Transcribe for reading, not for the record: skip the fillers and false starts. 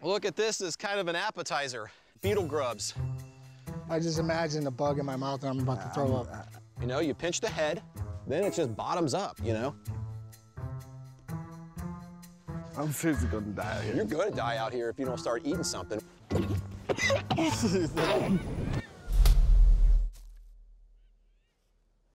Look at this as kind of an appetizer. Beetle grubs. I just imagine a bug in my mouth and I'm about to throw up. You know, you pinch the head, then it just bottoms up, you know? I'm seriously gonna die out here. You're gonna die out here if you don't start eating something.